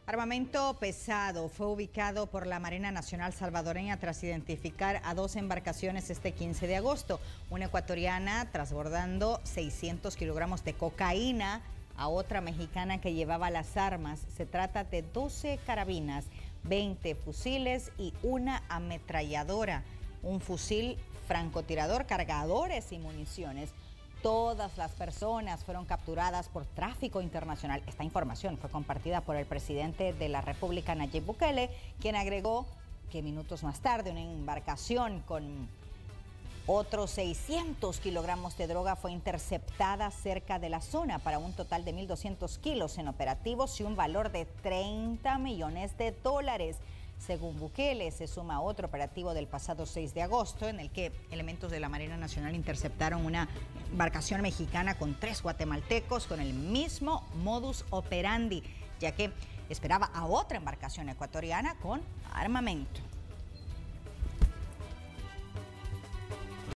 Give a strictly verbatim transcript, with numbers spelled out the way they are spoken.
Armamento pesado fue ubicado por la Marina Nacional Salvadoreña tras identificar a dos embarcaciones este quince de agosto. Una ecuatoriana transbordando seiscientos kilogramos de cocaína a otra mexicana que llevaba las armas. Se trata de doce carabinas, veinte fusiles y una ametralladora, un fusil francotirador, cargadores y municiones. Todas las personas fueron capturadas por tráfico internacional. Esta información fue compartida por el presidente de la República, Nayib Bukele, quien agregó que minutos más tarde una embarcación con otros seiscientos kilogramos de droga fue interceptada cerca de la zona para un total de mil doscientos kilos en operativos y un valor de treinta millones de dólares. Según Bukele, se suma otro operativo del pasado seis de agosto en el que elementos de la Marina Nacional interceptaron una embarcación mexicana con tres guatemaltecos con el mismo modus operandi, ya que esperaba a otra embarcación ecuatoriana con armamento.